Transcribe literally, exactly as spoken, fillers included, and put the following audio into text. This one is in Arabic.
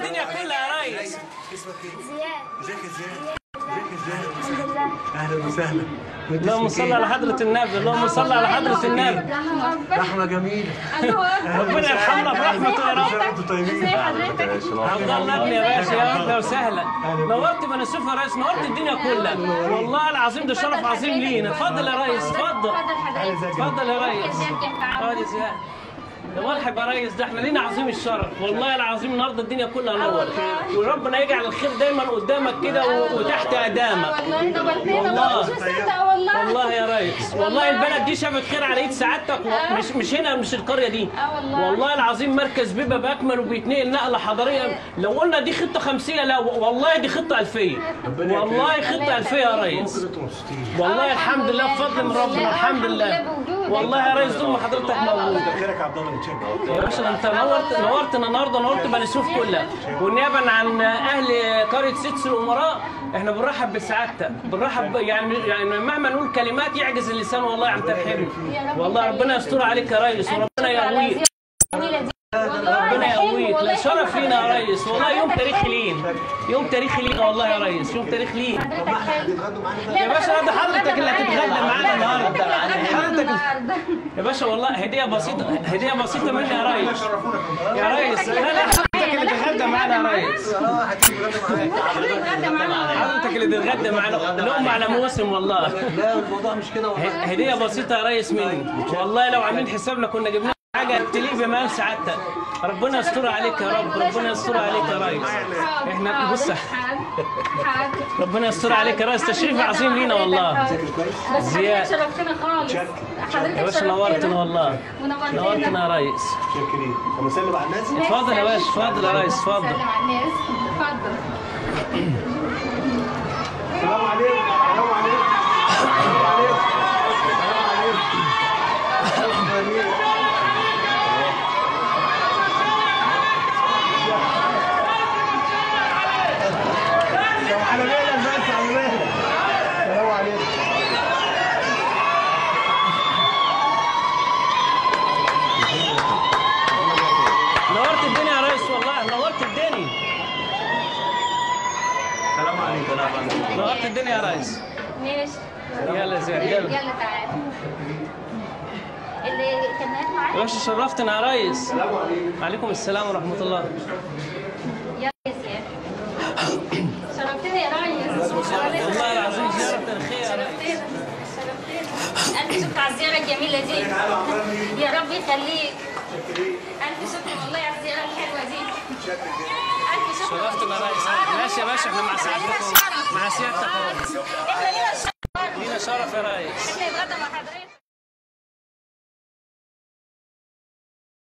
الدنيا كلها يا ريس. اسمك ايه؟ زياد. ازيك يا زياد؟ ازيك يا زياد؟ الحمد لله. اهلا وسهلا. اللهم صل على حضرة النبي، اللهم صل على حضرة النبي. رحمة جميلة. ربنا يرحمنا برحمته يا رب. انتوا طيبين. ازي حضرتك؟ عبد الله ابني يا باشا، يا اهلا وسهلا. نورت بني سويف يا ريس، نورت الدنيا كلها. والله العظيم ده شرف عظيم لينا. اتفضل يا ريس، اتفضل. اتفضل يا ريس. اقعد يا زياد. يا مرحبا يا ريس، ده احنا لينا عظيم الشرف، والله العظيم النهارده الدنيا كلها نورت، وربنا يجعل الخير دايما قدامك كده وتحت اقدامك. والله نورتنا، والله مش مصدقه والله. والله يا ريس، والله البلد دي شافت خير على ايد سعادتك، مش مش هنا، مش القريه دي. اه والله. والله العظيم مركز بيبقى باكمل وبيتنقل نقله حضاريه. لو قلنا دي خطه خمسيه، لا والله دي خطه الفيه. والله خطه الفيه يا ريس. والله الحمد لله بفضل من ربنا، الحمد لله. والله يا ريس طول ما حضرتك موجود. خيرك يا عبد الله، متشكر. يا باشا انت نورت نورتنا النهارده، نورت بني سويف كلها، والنيابه عن اهل قريه سدس الامراء احنا بنرحب بسعادتك، بنرحب يعني يعني مهما نقول كلمات يعجز اللسان والله عن ترحيبنا. والله ربنا يستر عليك يا ريس، وربنا يقويك. ربنا يقويك، لا شرف لينا يا ريس، والله يوم تاريخي لينا، يوم تاريخي لينا والله يا ريس، يوم تاريخي لينا. يا باشا ده حضرتك اللي هتتغدى معانا النهارده. حضرتك يا باشا والله هديه بسيطه، هديه بسيطه مني يا ريس. يا ريس لا لا حضرتك اللي تتغدى معانا يا ريس. حضرتك اللي تتغدى معانا، لقمه على موسم والله. لا الموضوع مش كده والله. هديه بسيطه يا ريس مني، والله لو عاملين حسابنا كنا جبنا حاجه تليق بمال سعادتك. ربنا يستر عليك يا رب، ربنا يستر عليك يا ريس. احنا بص ربنا يستر عليك يا ريس، تشريف عظيم لينا والله. زياد شرفتنا خالص. حضرتك يا باشا نورتنا والله، نورتنا يا ريس. شاكرين. طب نسلم على الناس. اتفضل يا باشا، اتفضل يا ريس، اتفضل. سلم على الناس، اتفضل. السلام عليكم. السلام عليكم. السلام عليكم. السلام عليكم. على مهلك بس، على مهلك. السلام عليكم. نورت الدنيا يا ريس، والله نورت الدنيا. السلام عليكم. نورت الدنيا يا ريس. ماشي. يلا زياد يلا. يلا تعالى. اللي كان معاك معاك؟ يا باشا شرفتنا يا ريس. السلام عليكم. وعليكم السلام ورحمه الله. يلا يا زياد. شرفتنا يا ريس. والله العظيم زياره تاريخيه يا ريس. شرفتنا. ألف شكر على الزيارة الجميلة دي. يا رب يخليك. ألف شكر والله على الزيارة الحلوة دي. ألف شكر. شرفتنا يا ريس. ماشي يا باشا، احنا مع سعادتكم، مع سيادتك يا ريس. إحنا لينا الشرف. لينا شرف يا ريس.